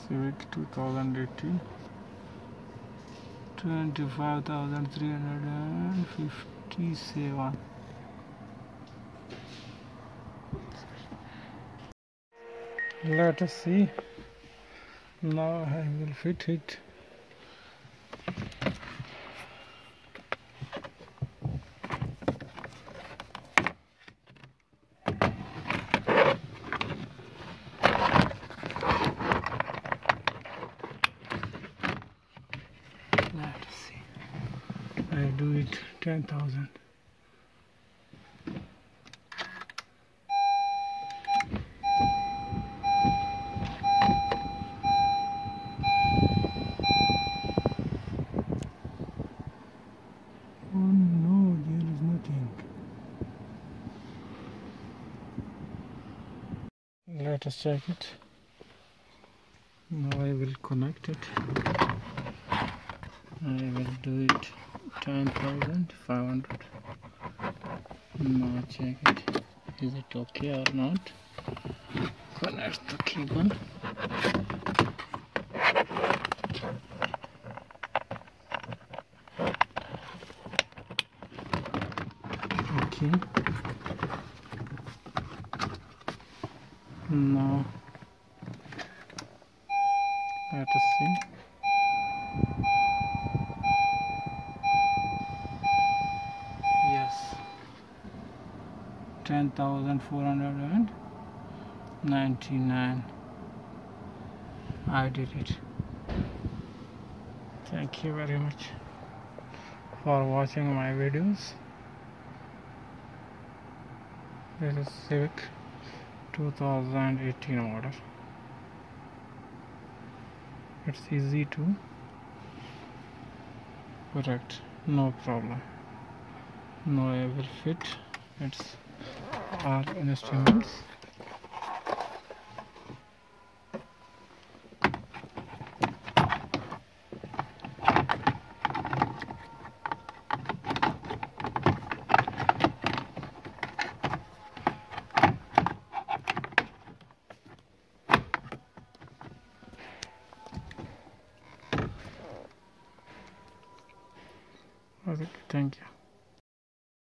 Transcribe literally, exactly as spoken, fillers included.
Civic two thousand eighteen, twenty-five thousand three hundred fifty-seven. Let us see. Now I will fit it. Let's see. I do it ten thousand. Oh no, there is nothing. Let us check it. Now I will connect it. I will do it ten thousand five hundred. Now check it. Is it okay or not? Connect the cable. Okay. Now let us see. Yes, ten thousand four hundred ninety-nine. I did it. Thank you very much for watching my videos. This is Civic two thousand eighteen model. It's easy to correct, no problem. Now I will fit its all instruments. Okay, thank you.